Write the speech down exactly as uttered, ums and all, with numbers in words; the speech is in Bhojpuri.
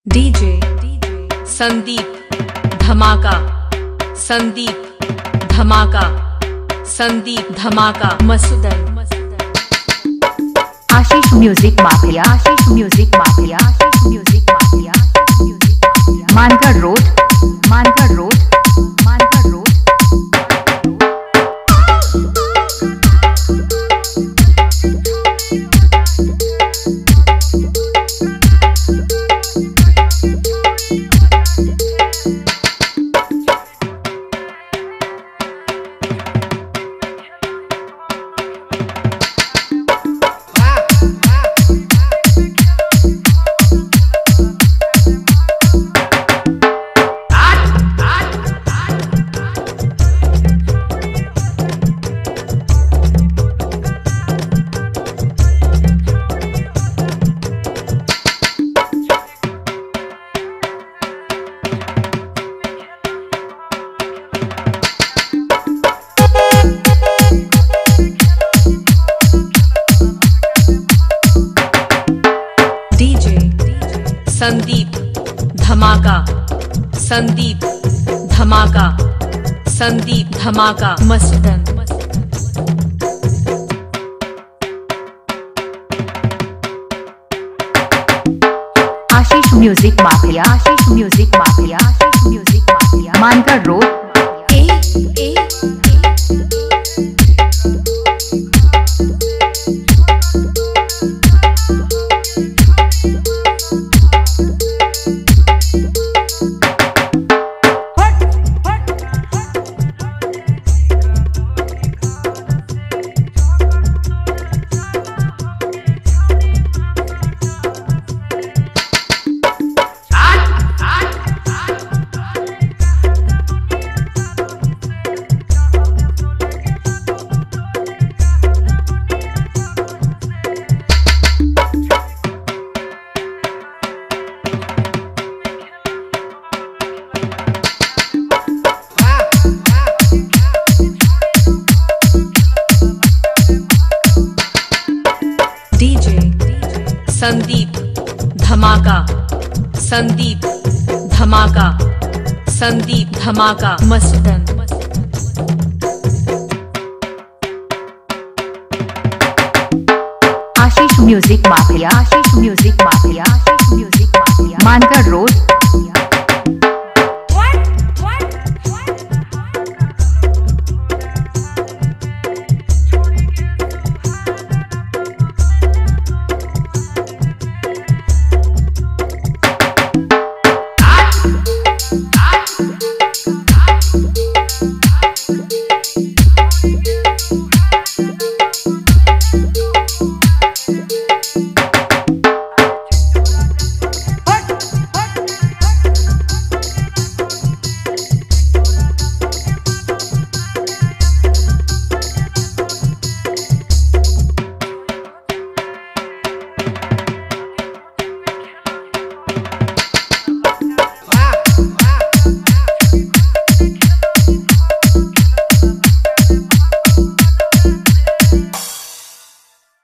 DJ Sandeep Dhamaka, Sandeep Dhamaka, Sandeep Dhamaka Masudan. Ashish music mafia, Ashish music mafia, Ashish music mafia, music mafia. Mangarh road, Mangarh road, Mangarh road. Sandeep Dhamaka, Sandeep Dhamaka, Sandeep Dhamaka Masudan. Ashish music mafia, Ashish music mafia, Ashish music mafia. Mangarh road. ए ए Sandeep Dhamaka, Sandeep Dhamaka, Sandeep Dhamaka Masudan. Ashish music mafia, Ashish music mafia, Ashish music mafia. Mangarh road.